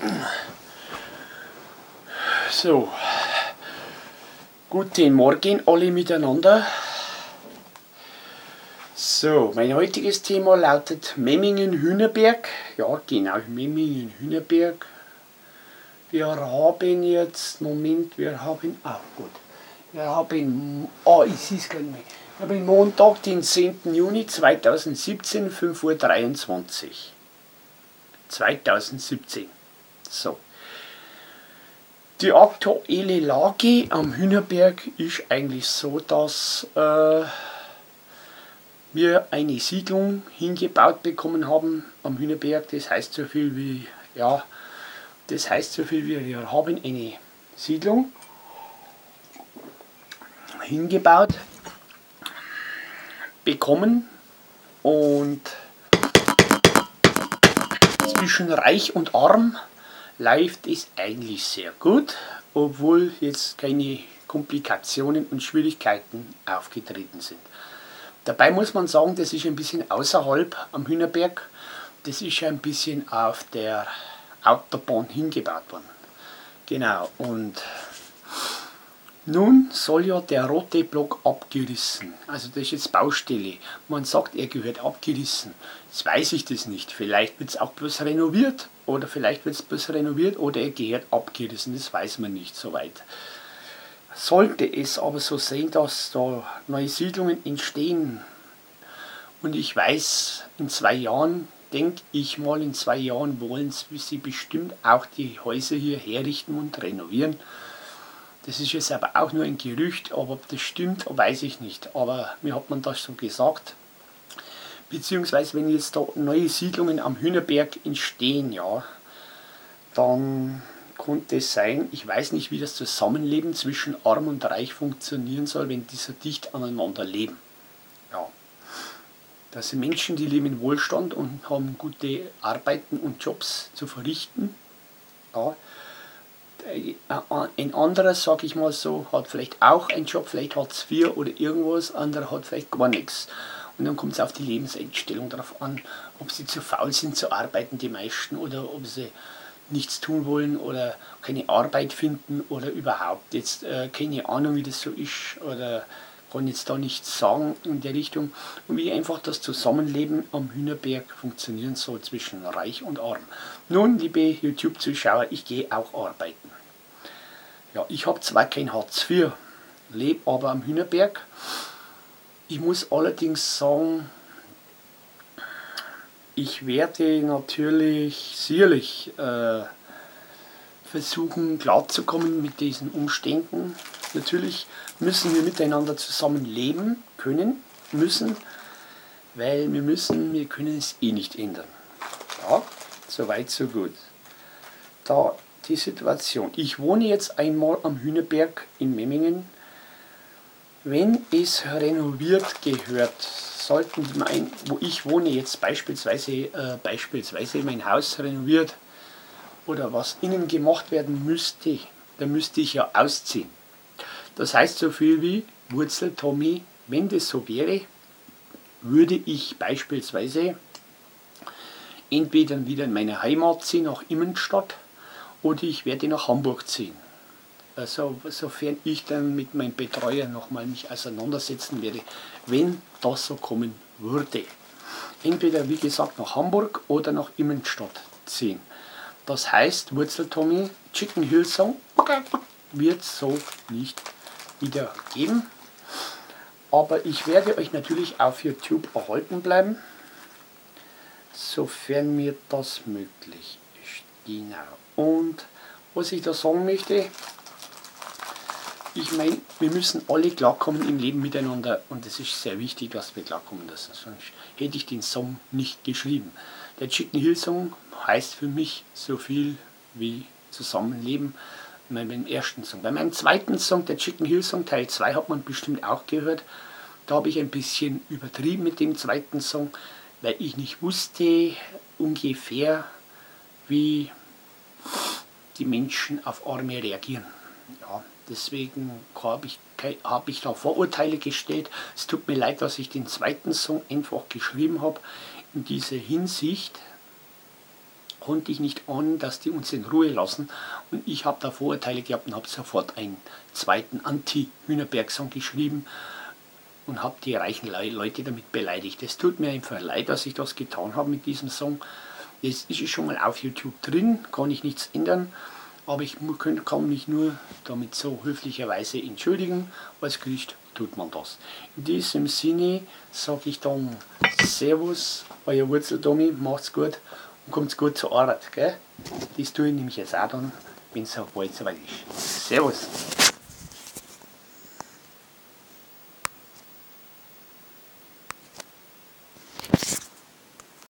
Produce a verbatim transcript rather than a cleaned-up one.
So, guten Morgen alle miteinander. So, mein heutiges Thema lautet Memmingen-Hühnerberg. Ja, genau, Memmingen-Hühnerberg. Wir haben jetzt, Moment, wir haben, ah gut, wir haben, ah, ich sehe es gar nicht mehr. Wir haben Montag, den zehnten Juni zweitausendsiebzehn, fünf Uhr dreiundzwanzig. zweitausendsiebzehn. So. Die aktuelle Lage am Hühnerberg ist eigentlich so, dass äh, wir eine Siedlung hingebaut bekommen haben am Hühnerberg. Das heißt so viel wie, ja, das heißt so viel wie wir haben eine Siedlung hingebaut bekommen und zwischen Reich und Arm läuft es eigentlich sehr gut, obwohl jetzt keine Komplikationen und Schwierigkeiten aufgetreten sind. Dabei muss man sagen, das ist ein bisschen außerhalb am Hühnerberg, das ist ein bisschen auf der Autobahn hingebaut worden. Genau, und nun soll ja der rote Block abgerissen, also das ist jetzt Baustelle. Man sagt, er gehört abgerissen. Jetzt weiß ich das nicht. Vielleicht wird es auch bloß renoviert oder vielleicht wird es bloß renoviert oder er gehört abgerissen. Das weiß man nicht so weit. Sollte es aber so sein, dass da neue Siedlungen entstehen und ich weiß, in zwei Jahren, denke ich mal, in zwei Jahren wollen sie bestimmt auch die Häuser hier herrichten und renovieren. Das ist jetzt aber auch nur ein Gerücht, aber ob das stimmt, weiß ich nicht. Aber mir hat man das so gesagt. Beziehungsweise wenn jetzt da neue Siedlungen am Hühnerberg entstehen, ja, dann könnte es sein, ich weiß nicht, wie das Zusammenleben zwischen Arm und Reich funktionieren soll, wenn die so dicht aneinander leben. Ja. Das sind Menschen, die leben in Wohlstand und haben gute Arbeiten und Jobs zu verrichten. Ja. Ein anderer, sage ich mal so, hat vielleicht auch einen Job, vielleicht Hartz vier oder irgendwas, anderer hat vielleicht gar nichts. Und dann kommt es auf die Lebenseinstellung darauf an, ob sie zu faul sind zu arbeiten, die meisten, oder ob sie nichts tun wollen oder keine Arbeit finden oder überhaupt jetzt äh, keine Ahnung, wie das so ist, oder kann jetzt da nichts sagen in der Richtung. Und wie einfach das Zusammenleben am Hühnerberg funktionieren soll zwischen Reich und Arm. Nun, liebe YouTube-Zuschauer, ich gehe auch arbeiten. Ja, ich habe zwar kein Hartz vier, lebe aber am Hühnerberg. Ich muss allerdings sagen, ich werde natürlich sicherlich äh, versuchen klarzukommen mit diesen Umständen. Natürlich müssen wir miteinander zusammen leben können, müssen, weil wir müssen, wir können es eh nicht ändern. Ja, soweit so gut. Da die Situation. Ich wohne jetzt einmal am Hühnerberg in Memmingen. Wenn es renoviert gehört, sollten mein, wo ich wohne jetzt beispielsweise, äh, beispielsweise mein Haus renoviert oder was innen gemacht werden müsste, dann müsste ich ja ausziehen. Das heißt so viel wie, Wurzel Tommy, wenn das so wäre, würde ich beispielsweise entweder wieder in meine Heimat ziehen, nach Immenstadt, oder ich werde nach Hamburg ziehen. Also, sofern ich dann mit meinem Betreuer nochmal mich auseinandersetzen werde, wenn das so kommen würde. Entweder, wie gesagt, nach Hamburg oder nach Immenstadt ziehen. Das heißt, Wurzel Tommy, Chicken Hill Song wird es so nicht wieder geben. Aber ich werde euch natürlich auf YouTube erhalten bleiben, sofern mir das möglich ist. Genau. Und was ich da sagen möchte, ich meine, wir müssen alle klarkommen im Leben miteinander und es ist sehr wichtig, dass wir klarkommen lassen, sonst hätte ich den Song nicht geschrieben. Der Chicken Hill Song heißt für mich so viel wie Zusammenleben, bei meinem ersten Song. Bei meinem zweiten Song, der Chicken Hill Song Teil zwei, hat man bestimmt auch gehört. Da habe ich ein bisschen übertrieben mit dem zweiten Song, weil ich nicht wusste ungefähr, wie die Menschen auf Arme reagieren. Ja, deswegen habe ich, hab ich da Vorurteile gestellt. Es tut mir leid, dass ich den zweiten Song einfach geschrieben habe in dieser Hinsicht. konnte ich nicht ahnen, dass die uns in Ruhe lassen. Und ich habe da Vorurteile gehabt und habe sofort einen zweiten Anti-Hühnerberg-Song geschrieben und habe die reichen Leute damit beleidigt. Es tut mir einfach leid, dass ich das getan habe mit diesem Song. Jetzt ist es schon mal auf YouTube drin, kann ich nichts ändern, aber ich kann mich nur damit so höflicherweise entschuldigen. Als Christ tut man das. In diesem Sinne sage ich dann Servus, euer Wurzeldomi, macht's gut und kommt gut zur Arbeit. Gell? Das tue ich nämlich jetzt auch dann, wenn es bald soweit ist. Servus!